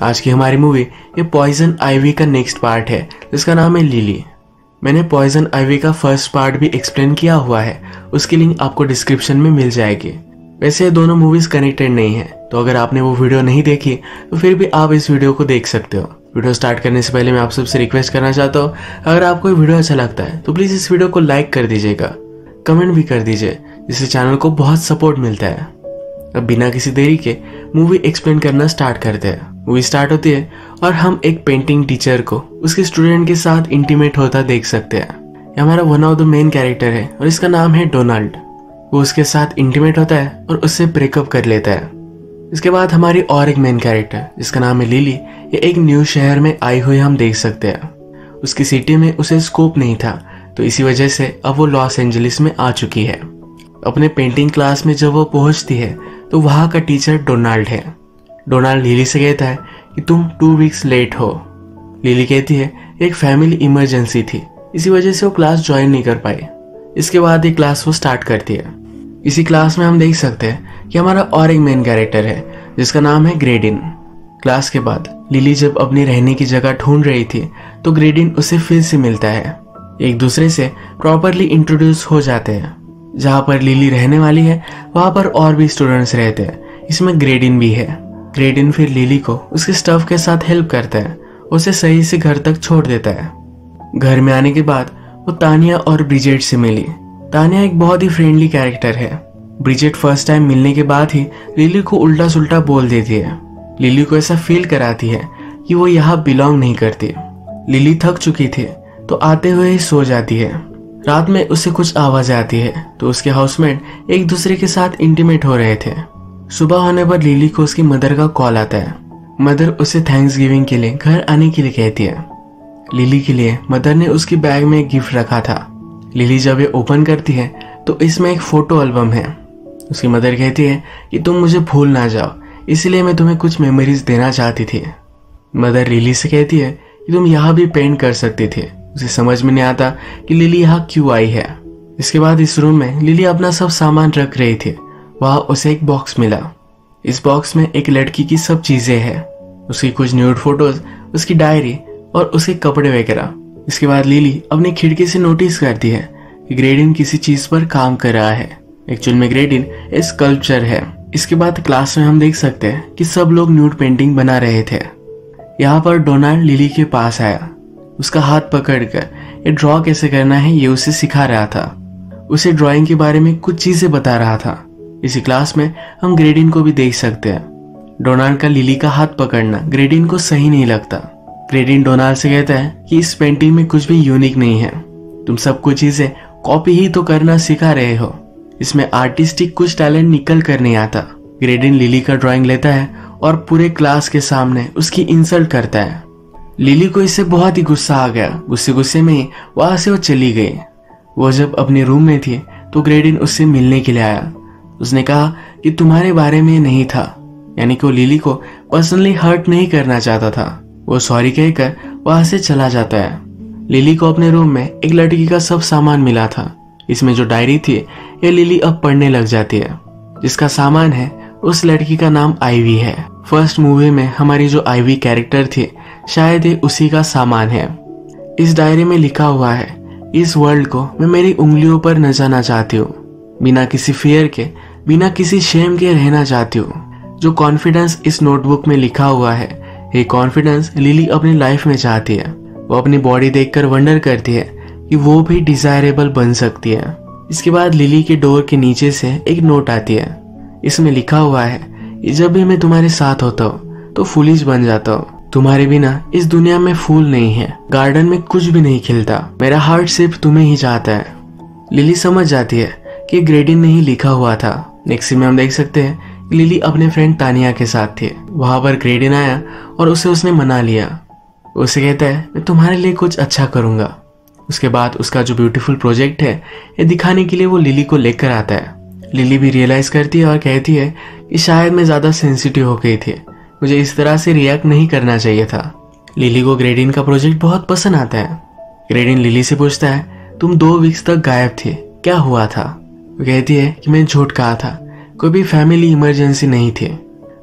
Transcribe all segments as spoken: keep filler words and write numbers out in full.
आज की हमारी मूवी ये पॉइजन आइवी का नेक्स्ट पार्ट है जिसका नाम है लिली। मैंने पॉइजन आइवी का फर्स्ट पार्ट भी एक्सप्लेन किया हुआ है, उसकी लिंक आपको डिस्क्रिप्शन में मिल जाएगी। वैसे दोनों मूवीज कनेक्टेड नहीं है, तो अगर आपने वो वीडियो नहीं देखी तो फिर भी आप इस वीडियो को देख सकते हो। वीडियो स्टार्ट करने से पहले मैं आप सबसे रिक्वेस्ट करना चाहता हूँ, अगर आपको ये वीडियो अच्छा लगता है तो प्लीज इस वीडियो को लाइक कर दीजिएगा, कमेंट भी कर दीजिए, जिससे चैनल को बहुत सपोर्ट मिलता है। अब बिना किसी देरी के मूवी एक्सप्लेन करना स्टार्ट करते हैं। मूवी स्टार्ट होती है और हम एक पेंटिंग टीचर को उसके स्टूडेंट के साथ इंटीमेट होता देख सकते हैं। ये हमारा one of the main character है और इसका नाम है डोनाल्ड। वो उसके साथ इंटीमेट होता है और उससे ब्रेकअप कर लेता है। इसके बाद हमारी और एक मेन कैरेक्टर जिसका नाम है लिली, ये एक न्यू शहर में आई हुई हम देख सकते हैं। उसकी सिटी में उसे स्कोप नहीं था, तो इसी वजह से अब वो लॉस एंजलिस में आ चुकी है। अपने पेंटिंग क्लास में जब वो पहुंचती है तो वहाँ का टीचर डोनाल्ड है। डोनाल्ड लिली से कहता है कि तुम टू वीक्स लेट हो। लिली कहती है एक फैमिली इमरजेंसी थी, इसी वजह से वो क्लास ज्वाइन नहीं कर पाई। इसके बाद ये क्लास वो स्टार्ट करती है। इसी क्लास में हम देख सकते हैं कि हमारा और एक मेन कैरेक्टर है जिसका नाम है ग्रेडिन। क्लास के बाद लिली जब अपनी रहने की जगह ढूंढ रही थी तो ग्रेडिन उसे फिर से मिलता है। एक दूसरे से प्रॉपरली इंट्रोड्यूस हो जाते हैं। जहाँ पर लिली रहने वाली है वहां पर और भी स्टूडेंट्स रहते हैं, इसमें ग्रेडिन भी है। ग्रेडिन फिर लिली को उसके स्टफ के साथ हेल्प करता है, उसे सही से घर तक छोड़ देता है। घर में आने के बाद वो तानिया और ब्रिजेट से मिली। तानिया एक बहुत ही फ्रेंडली कैरेक्टर है। ब्रिजेट फर्स्ट टाइम मिलने के बाद ही लिली को उल्टा सुल्टा बोल देती है। लिली को ऐसा फील कराती है कि वो यहाँ बिलोंग नहीं करती। लिली थक चुकी थी तो आते हुए ही सो जाती है। रात में उसे कुछ आवाज आती है तो उसके हाउसमेट एक दूसरे के साथ इंटीमेट हो रहे थे। सुबह होने पर लिली को उसकी मदर का कॉल आता है। मदर उसे थैंक्स गिविंग के लिए घर आने के लिए कहती है। लिली के लिए मदर ने उसकी बैग में एक गिफ्ट रखा था। लिली जब ये ओपन करती है तो इसमें एक फोटो एल्बम है। उसकी मदर कहती है कि तुम मुझे भूल ना जाओ, इसलिए मैं तुम्हें कुछ मेमोरीज देना चाहती थी। मदर लिली से कहती है कि तुम यहाँ भी पेंट कर सकती थी। उसे समझ में नहीं आता कि लिली यहाँ क्यों आई है। इसके बाद इस रूम में लिली अपना सब सामान रख रही थी। वहां उसे एक बॉक्स मिला। इस बॉक्स में एक लड़की की सब चीजें हैं, उसकी कुछ न्यूड फोटोज, उसकी डायरी और उसके कपड़े वगैरह। इसके बाद लिली अपनी खिड़की से नोटिस करती है कि ग्रेडिन किसी चीज पर काम कर रहा है। एक्चुअल में ग्रेडिन एक स्कल्पचर है। इसके बाद क्लास में हम देख सकते हैं कि सब लोग न्यूड पेंटिंग बना रहे थे। यहाँ पर डोनाल्ड लिली के पास आया। उसका हाथ पकड़कर ये ड्रॉ कैसे करना है ये उसे सिखा रहा था। उसे ड्राइंग के बारे में कुछ चीजें बता रहा था। इसी क्लास में हम ग्रेडिन को भी देख सकते हैं। डोनाल्ड का लिली का हाथ पकड़ना ग्रेडिन को सही नहीं लगता। ग्रेडिन डोनाल्ड से कहता है कि इस पेंटिंग में कुछ भी यूनिक नहीं है, तुम सब कुछ चीजें कॉपी ही तो करना सिखा रहे हो, इसमें आर्टिस्टिक कुछ टैलेंट निकल कर नहीं आता। ग्रेडिन लिली का ड्राइंग लेता है और पूरे क्लास के सामने उसकी इंसल्ट करता है। लिली को इससे बहुत ही गुस्सा आ गया। गुस्से गुस्से में ही वहां से वो चली गई। वो जब अपने रूम में थी तो ग्रेडिन उससे मिलने के लिए आया। उसने कहा कि तुम्हारे बारे में नहीं था, यानी कि वो लिली को पर्सनली हर्ट नहीं करना चाहता था। वो सॉरी कहकर वहां से चला जाता है। लिली को अपने रूम में एक लड़की का सब सामान मिला था। इसमें जो डायरी थी ये लिली अब पढ़ने लग जाती है। जिसका सामान है उस लड़की का नाम आइवी है। फर्स्ट मूवी में हमारी जो आइवी कैरेक्टर थी शायद ये उसी का सामान है। इस डायरी में लिखा हुआ है, इस वर्ल्ड को मैं मेरी उंगलियों पर न जाना चाहती हूँ, बिना किसी फियर के, बिना किसी शेम के रहना चाहती हूँ। जो कॉन्फिडेंस इस नोटबुक में लिखा हुआ है, ये कॉन्फिडेंस लिली अपनी लाइफ में चाहती है। वो अपनी बॉडी देखकर वंडर करती है कि वो भी डिजायरेबल बन सकती है। इसके बाद लिली के डोर के नीचे से एक नोट आती है। इसमें लिखा हुआ है, जब भी मैं तुम्हारे साथ होता हूँ तो फूलिश बन जाता हूँ। तुम्हारे बिना इस दुनिया में फूल नहीं है, गार्डन में कुछ भी नहीं खिलता। मेरा हार्ट सिर्फ तुम्हें ही चाहता है। लिली समझ जाती है कि ग्रेडिन ने ही लिखा हुआ था। नेक्स्ट सीन में हम देख सकते हैं कि लिली अपने फ्रेंड तानिया के साथ थी। वहां पर ग्रेडिन आया और उसे उसने मना लिया। उसे कहता है मैं तुम्हारे लिए कुछ अच्छा करूंगा। उसके बाद उसका जो ब्यूटीफुल प्रोजेक्ट है ये दिखाने के लिए वो लिली को लेकर आता है। लिली भी रियलाइज करती है और कहती है कि शायद मैं ज्यादा सेंसिटिव हो गई थी, मुझे इस तरह से रिएक्ट नहीं करना चाहिए था। लिली को ग्रेडिन का प्रोजेक्ट बहुत पसंद आता है। ग्रेडिन लिली से पूछता है तुम दो वीक्स तक गायब थे, क्या हुआ था? वो कहती है कि मैं झूठ कहा था, कोई भी फैमिली इमरजेंसी नहीं थी।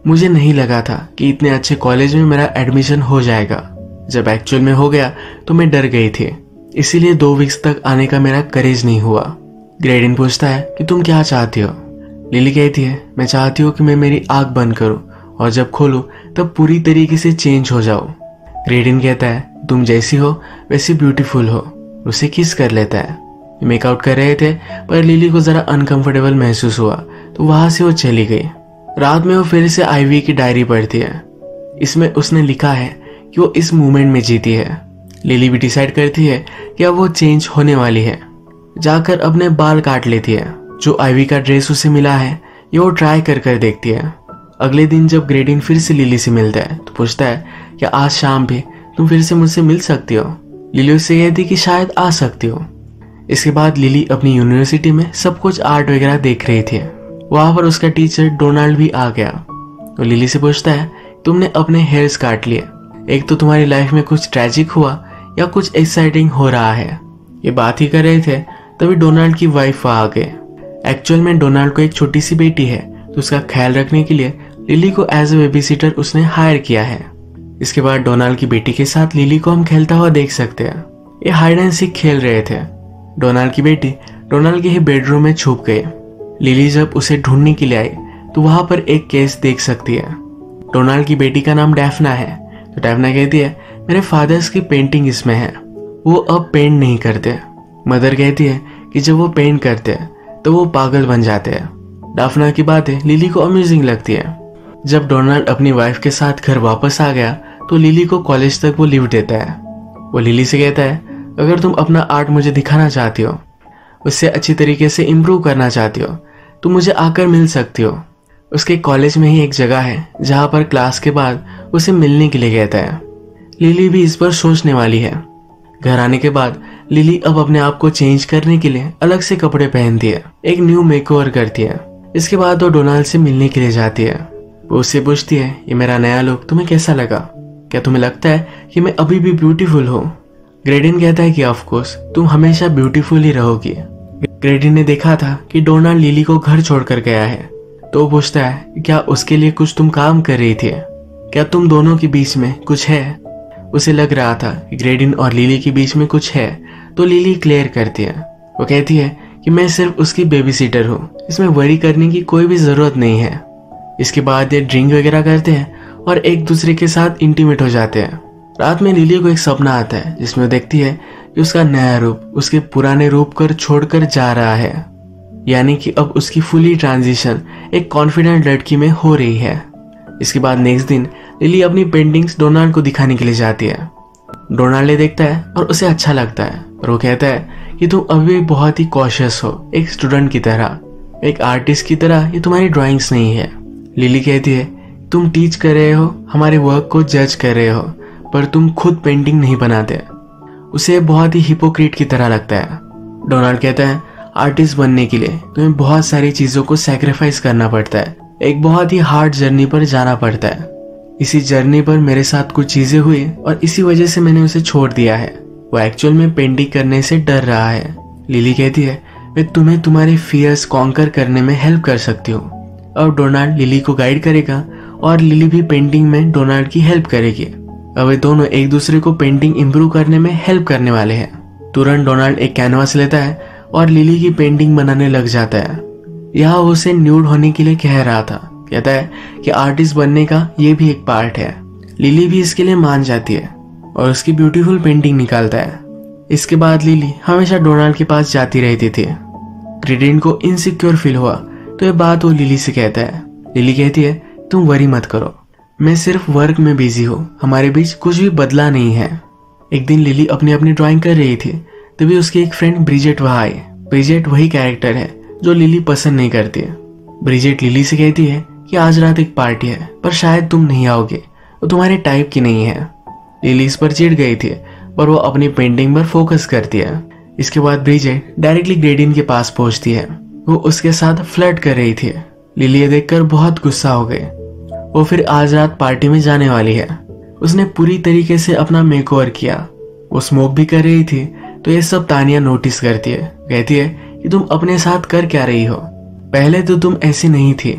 मुझे नहीं लगा था कि इतने अच्छे कॉलेज में मेरा एडमिशन हो जाएगा। जब एक्चुअल में हो गया तो मैं डर गई थी, इसीलिए दो वीक्स तक आने का मेरा करेज नहीं हुआ। ग्रेडिन पूछता है कि तुम क्या चाहती हो। लिली कहती है मैं चाहती हूँ कि मैं मेरी आंख बंद करूँ और जब खोलूँ तब पूरी तरीके से चेंज हो जाऊँ। ग्रेडिन कहता है तुम जैसी हो वैसी ब्यूटीफुल हो। उसे किस कर लेता है। मेकआउट कर रहे थे पर लिली को जरा अनकंफर्टेबल महसूस हुआ तो वहां से वो चली गई। रात में वो फिर से आईवी की डायरी पढ़ती है। इसमें उसने लिखा है कि वो इस मोमेंट में जीती है। लिली भी डिसाइड करती है कि अब वो चेंज होने वाली है। जाकर अपने बाल काट लेती है। जो आईवी का ड्रेस उसे मिला है ये वो ट्राई कर कर देखती है। अगले दिन जब ग्रेडिन फिर से लिली से मिलता है तो पूछता है कि आज शाम भी तुम फिर से मुझसे मिल सकती हो। लिली उससे कहती कि शायद आ सकती हो। इसके बाद लिली अपनी यूनिवर्सिटी में सब कुछ आर्ट वगैरह देख रही थी। वहां पर उसका टीचर डोनाल्ड भी आ गया। तो लिली से पूछता है तुमने अपने हेयर्स काट लिए, एक तो तुम्हारी लाइफ में कुछ ट्रेजिक हुआ या कुछ एक्साइटिंग हो रहा है। ये बात ही कर रहे थे तभी डोनाल्ड की वाइफ आ गए। एक्चुअल में डोनाल्ड को एक छोटी सी बेटी है तो उसका ख्याल रखने के लिए लिली को एज ए बेबी सिटर उसने हायर किया है। इसके बाद डोनाल्ड की बेटी के साथ लिली को हम खेलता हुआ देख सकते हैं। ये हाइड एंड सीक खेल रहे थे। डोनाल्ड की बेटी डोनाल्ड के ही बेडरूम में छुप गई। लिली जब उसे ढूंढने के लिए आई तो वहां पर एक केस देख सकती है। डोनाल्ड की बेटी का नाम डैफना है। तो डैफना कहती है मेरे फादर्स की पेंटिंग इसमें है, वो अब पेंट नहीं करते। मदर कहती है कि जब वो पेंट करते हैं तो वो पागल बन जाते हैं। डैफना की बातें लिली को अम्यूजिंग लगती है। जब डोनाल्ड अपनी वाइफ के साथ घर वापस आ गया तो लिली को कॉलेज तक वो लिफ्ट देता है। वो लिली से कहता है अगर तुम अपना आर्ट मुझे दिखाना चाहती हो, उससे अच्छी तरीके से इम्प्रूव करना चाहती हो तो मुझे आकर मिल सकती हो। उसके कॉलेज में ही एक जगह है जहां पर क्लास के बाद उसे मिलने के लिए कहता है। लिली भी इस पर सोचने वाली है। घर आने के बाद लिली अब अपने आप को चेंज करने के लिए अलग से कपड़े पहनती है, एक न्यू मेकओवर करती है। इसके बाद वो डोनाल्ड से मिलने के लिए जाती है। वो उससे पूछती है ये मेरा नया लुक तुम्हें कैसा लगा, क्या तुम्हें लगता है कि मैं अभी भी ब्यूटीफुल हूँ। ग्रेडिन कहता है कि ऑफ कोर्स तुम हमेशा ब्यूटीफुल ही रहोगी। ग्रेडिन ने देखा था कि डोनाल्ड लिली को घर छोड़कर गया है तो वो पूछता है क्या उसके लिए कुछ तुम काम कर रही थी, क्या तुम दोनों के बीच में कुछ है। उसे लग रहा था कि ग्रेडिन और लिली के बीच में कुछ है तो लिली क्लियर करती है। वो कहती है कि मैं सिर्फ उसकी बेबी सीटर हूँ, इसमें वरी करने की कोई भी जरूरत नहीं है। इसके बाद ये ड्रिंक वगैरह करते हैं और एक दूसरे के साथ इंटीमेट हो जाते हैं। रात में लिली को एक सपना आता है जिसमें वो देखती है कि उसका नया रूप उसके पुराने रूप कर छोड़कर जा रहा है, यानी कि अब उसकी फुली ट्रांजिशन एक कॉन्फिडेंट लड़की में हो रही है। इसके बाद नेक्स्ट दिन लिली अपनी पेंटिंग्स डोनाल्ड को दिखाने के लिए जाती है। डोनाल्ड देखता है और उसे अच्छा लगता है और वो कहता है कि तुम अभी भी बहुत ही कॉशियस हो, एक स्टूडेंट की तरह, एक आर्टिस्ट की तरह। ये तुम्हारी ड्राइंग्स नहीं है। लिली कहती है तुम टीच कर रहे हो, हमारे वर्क को जज कर रहे हो, पर तुम खुद पेंटिंग नहीं बनाते। उसे बहुत ही हिपोक्रेट की तरह लगता है। डोनाल्ड कहता है आर्टिस्ट बनने के लिए तुम्हें बहुत सारी चीजों को सैक्रिफाइस करना पड़ता है, एक बहुत ही हार्ड जर्नी पर जाना पड़ता है। इसी जर्नी पर मेरे साथ कुछ चीजें हुई और इसी वजह से मैंने उसे छोड़ दिया है। वो एक्चुअल में पेंटिंग करने से डर रहा है। लिली कहती है मैं तुम्हें तुम्हारे फियर्स कॉन्कर करने में हेल्प कर सकती हूँ। अब डोनाल्ड लिली को गाइड करेगा और लिली भी पेंटिंग में डोनाल्ड की हेल्प करेगी। अब वे दोनों एक दूसरे को पेंटिंग इम्प्रूव करने में हेल्प करने वाले हैं। तुरंत डोनाल्ड एक कैनवास लेता है और लिली की पेंटिंग बनाने लग जाता है। यहाँ वो उसे न्यूड होने के लिए कह रहा था। कहता है कि आर्टिस्ट बनने का ये भी एक पार्ट है। लिली भी इसके लिए मान जाती है और उसकी ब्यूटीफुल पेंटिंग निकालता है। इसके बाद लिली हमेशा डोनाल्ड के पास जाती रहती थी। ग्रेडिन को इनसिक्योर फील हुआ तो ये बात वो लिली से कहता है। लिली कहती है तुम वरी मत करो, मैं सिर्फ वर्क में बिजी हूँ, हमारे बीच कुछ भी बदला नहीं है। एक दिन लिली अपनी अपनी ड्राइंग कर रही थी तभी उसकी एक फ्रेंड ब्रिजेट वहां आई। ब्रिजेट वही कैरेक्टर है जो लिली पसंद नहीं करती है। ब्रिजेट लिली से कहती है कि आज रात एक पार्टी है पर शायद तुम नहीं आओगे, वो तुम्हारे टाइप की नहीं है। लिली इस पर चिढ़ गई थी पर वो अपनी पेंटिंग पर फोकस करती है। इसके बाद ब्रिजेट डायरेक्टली ग्रेडिन के पास पहुंचती है। वो उसके साथ फ्लर्ट कर रही थी। लिली ये देखकर बहुत गुस्सा हो गई। वो फिर आज रात पार्टी में जाने वाली है। उसने पूरी तरीके से अपना मेकओवर किया। वो स्मोक भी कर रही थी तो ये सब तानिया नोटिस करती है। कहती है कि तुम अपने साथ कर क्या रही हो, पहले तो तुम ऐसी नहीं थी।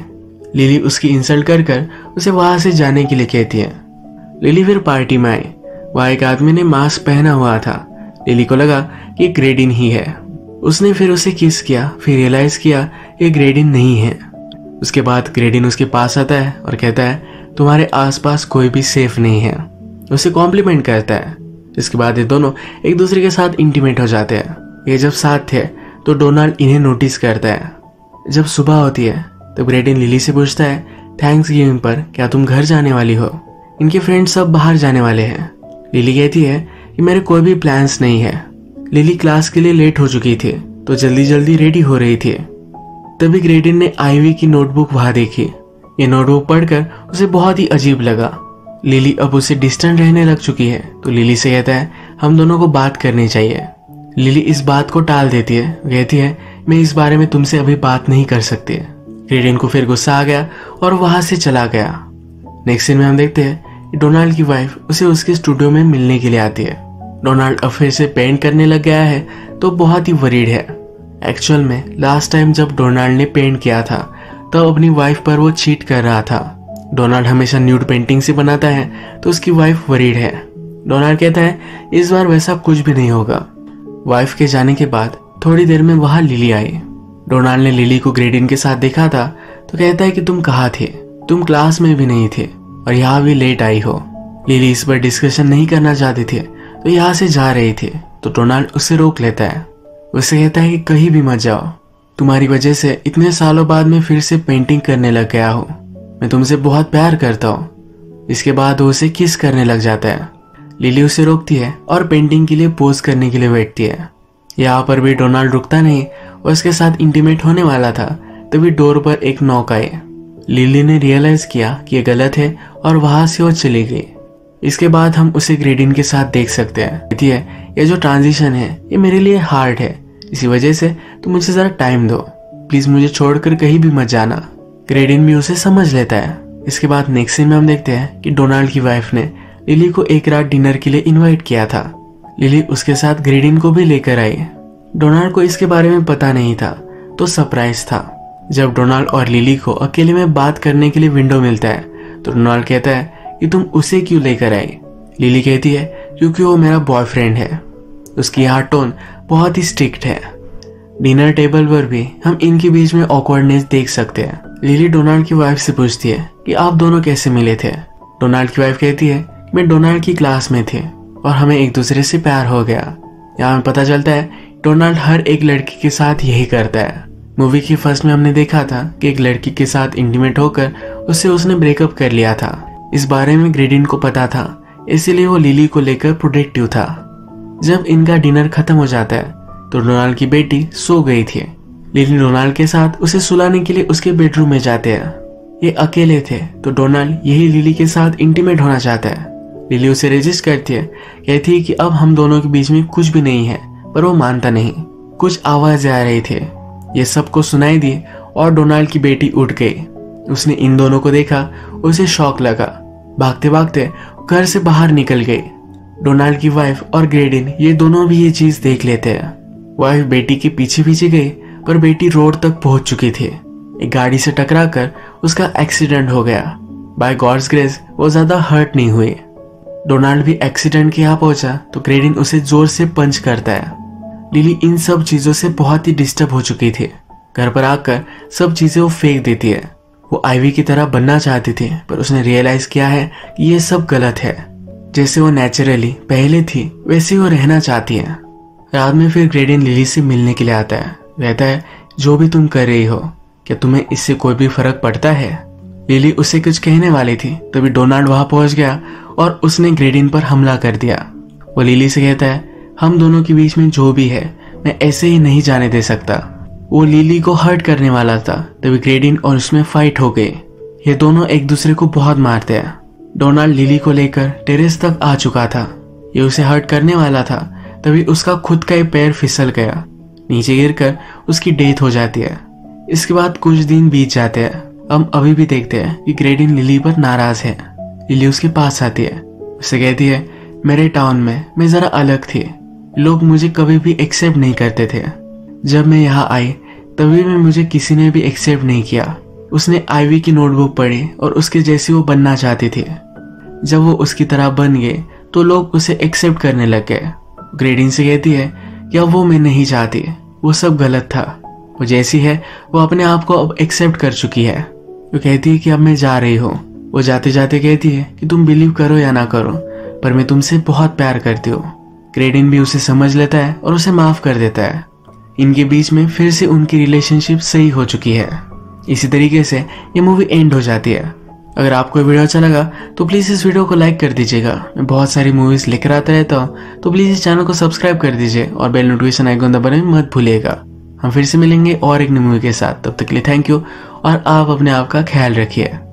लिली उसकी इंसल्ट कर कर उसे वहां से जाने के लिए कहती है। लिली फिर पार्टी में आई। वहां एक आदमी ने मास्क पहना हुआ था। लिली को लगा कि ग्रेडिन ही है। उसने फिर उसे किस किया, फिर रियलाइज किया ये ग्रेडिन नहीं है। उसके बाद ग्रेडिन उसके पास आता है और कहता है तुम्हारे आसपास कोई भी सेफ नहीं है। उसे कॉम्प्लीमेंट करता है। इसके बाद ये दोनों एक दूसरे के साथ इंटीमेट हो जाते हैं। ये जब साथ थे तो डोनाल्ड इन्हें नोटिस करता है। जब सुबह होती है तो ग्रेडिन लिली से पूछता है थैंक्स गिविंग पर क्या तुम घर जाने वाली हो? इनके फ्रेंड्स सब बाहर जाने वाले हैं। लिली कहती है कि मेरे कोई भी प्लान्स नहीं है। लिली क्लास के लिए लेट हो चुकी थी तो जल्दी जल्दी रेडी हो रही थी। तभी ग्रेडिन ने आईवी की नोटबुक वहां देखी। ये नोटबुक पढ़कर उसे बहुत ही अजीब लगा। लिली अब उसे डिस्टेंट रहने लग चुकी है तो लिली से कहता है हम दोनों को बात करनी चाहिए। लिली इस बात को टाल देती है, कहती है मैं इस बारे में तुमसे अभी बात नहीं कर सकती। ग्रेडिन को फिर गुस्सा आ गया और वहां से चला गया। नेक्स्ट सीन में हम देखते हैं कि डोनाल्ड की वाइफ उसे उसके स्टूडियो में मिलने के लिए आती है। डोनाल्ड अब फिर से पेंट करने लग गया है तो बहुत ही वरीड है। एक्चुअल में लास्ट टाइम जब डोनाल्ड ने पेंट किया था तब तो अपनी वाइफ पर वो चीट कर रहा था। डोनाल्ड हमेशा न्यूड पेंटिंग से बनाता है तो उसकी वाइफ वरीड है। डोनाल्ड कहता है इस बार वैसा कुछ भी नहीं होगा। वाइफ के जाने के बाद थोड़ी देर में वहां लिली आई। डोनाल्ड ने लिली को ग्रेडिन के साथ देखा था तो कहता है कि तुम कहाँ थे? तुम क्लास में भी नहीं थे और यहाँ भी लेट आई हो। लिली इस पर डिस्कशन नहीं करना चाहती थी तो यहाँ से जा रही थी तो डोनाल्ड उसे रोक लेता है। उसे कहता है कि कहीं भी मत जाओ, तुम्हारी वजह से इतने सालों बाद मैं फिर से पेंटिंग करने लग गया हूँ। मैं तुमसे बहुत प्यार करता हूँ। इसके बाद वो उसे किस करने लग जाता है। लिली उसे रोकती है और पेंटिंग के लिए पोज करने के लिए बैठती है। यहाँ पर भी डोनाल्ड रुकता नहीं और उसके साथ इंटीमेट होने वाला था तभी डोर पर एक नॉक आई। लिली ने रियलाइज किया कि ये गलत है और वहां से वो चली गई। इसके बाद हम उसे ग्रेडिन के साथ देख सकते हैं। कहती है ये जो ट्रांजिशन है ये मेरे लिए हार्ड है, इसी वजह से तुम मुझे जरा टाइम दो, प्लीज मुझे छोड़कर कहीं भी मत जाना। ग्रेडिन भी उसे समझ लेता है। इसके बाद नेक्स्ट सीन में हम देखते हैं कि डोनाल्ड की वाइफ ने लिली को एक रात डिनर के लिए इनवाइट किया था। लिली उसके साथ ग्रेडिन को भी लेकर आई। डोनाल्ड को इसके बारे में पता नहीं था तो सरप्राइज था। जब डोनाल्ड और लिली को अकेले में बात करने के लिए विंडो मिलता है तो डोनाल्ड कहता है कि तुम उसे क्यों लेकर आई? लिली कहती है क्योंकि वो मेरा बॉयफ्रेंड है। उसकी यहाँ टोन बहुत ही स्ट्रिक्ट है। डिनर टेबल पर भी हम इनके बीच में ऑकवर्डनेस देख सकते हैं। लिली डोनाल्ड की वाइफ से पूछती है कि आप दोनों कैसे मिले थे? डोनाल्ड की वाइफ कहती है मैं डोनाल्ड की क्लास में थी और हमें एक दूसरे से प्यार हो गया। यहाँ में पता चलता है डोनाल्ड हर एक लड़की के साथ यही करता है। मूवी की फर्स्ट में हमने देखा था कि एक लड़की के साथ इंटीमेट होकर उससे उसने ब्रेकअप कर लिया था। इस बारे में ग्रेडिन को पता था, इसीलिए वो लिली को लेकर प्रोटेक्टिव था। जब इनका डिनर खत्म हो जाता है तो डोनाल्ड की बेटी सो गई थी। लिली डोनाल्ड के साथ उसे सुलाने के लिए उसके बेडरूम में जाते हैं। ये अकेले थे तो डोनाल्ड यही लिली के साथ इंटीमेट होना चाहता है। लिली उसे रेजिस्ट करती है, कहती है कि अब हम दोनों के बीच में कुछ भी नहीं है, पर वो मानता नहीं। कुछ आवाजें आ रही थी, ये सबको सुनाई दी और डोनाल्ड की बेटी उठ गई। उसने इन दोनों को देखा, उसे शॉक लगा। भागते भागते घर से बाहर निकल गई। डोनाल्ड की वाइफ और ग्रेडिन ये दोनों भी ये चीज देख लेते हैं। वाइफ बेटी के पीछे पीछे गई पर बेटी रोड तक पहुंच चुकी थी। एक गाड़ी से टकराकर उसका एक्सीडेंट हो गया। बाय गॉड्स ग्रेस वो ज्यादा हर्ट नहीं हुई। डोनाल्ड भी एक्सीडेंट के यहाँ पहुंचा तो ग्रेडिन उसे जोर से पंच करता है। लिली इन सब चीजों से बहुत ही डिस्टर्ब हो चुकी थी। घर पर आकर सब चीजें वो फेंक देती है। वो आईवी की तरह बनना चाहती थी पर उसने रियलाइज किया है कि ये सब गलत है। जैसे वो नेचुरली पहले थी वैसे वो रहना चाहती है। रात में फिर ग्रेडिन लिली से मिलने के लिए आता है। कहता है जो भी तुम कर रही हो क्या तुम्हें इससे कोई भी फर्क पड़ता है? लिली उसे कुछ कहने वाली थी तभी डोनाल्ड वहां पहुंच गया और उसने ग्रेडिन पर हमला कर दिया। वो लिली से कहता है हम दोनों के बीच में जो भी है मैं ऐसे ही नहीं जाने दे सकता। वो लिली को हर्ट करने वाला था तभी ग्रेडिन और उसमें फाइट हो गई। ये दोनों एक दूसरे को बहुत मारते हैं। डोनाल्ड लिली को लेकर टेरेस तक आ चुका था। ये उसे हर्ट करने वाला था तभी उसका खुद का ही पैर फिसल गया। नीचे गिरकर उसकी डेथ हो जाती है। इसके बाद कुछ दिन बीत जाते हैं। हम अभी भी देखते हैं कि ग्रेडिन लिली पर नाराज है। लिली उसके पास आती है, उसे कहती है मेरे टाउन में मैं जरा अलग थी, लोग मुझे कभी भी एक्सेप्ट नहीं करते थे। जब मैं यहाँ आई तभी में मुझे किसी ने भी एक्सेप्ट नहीं किया। उसने आईवी की नोटबुक पढ़ी और उसके जैसी वो बनना चाहती थी। जब वो उसकी तरह बन गए तो लोग उसे एक्सेप्ट करने लग गए। ग्रेडिन से कहती है कि अब वो मैं नहीं चाहती, वो सब गलत था, वो जैसी है वो अपने आप को अब एक्सेप्ट कर चुकी है। वो कहती है कि अब मैं जा रही हूँ। वो जाते जाते कहती है कि तुम बिलीव करो या ना करो, पर मैं तुमसे बहुत प्यार करती हूँ। ग्रेडिन भी उसे समझ लेता है और उसे माफ कर देता है। इनके बीच में फिर से उनकी रिलेशनशिप सही हो चुकी है। इसी तरीके से ये मूवी एंड हो जाती है। अगर आपको वीडियो अच्छा लगा तो प्लीज़ इस वीडियो को लाइक कर दीजिएगा। मैं बहुत सारी मूवीज लेकर आता रहता हूँ, तो प्लीज़ इस चैनल को सब्सक्राइब कर दीजिए और बेल नोटिफिकेशन आइकन दबाना मत भूलिएगा। हम फिर से मिलेंगे और एक नई मूवी के साथ। तब तक के लिए थैंक यू और आप अपने आप का ख्याल रखिए।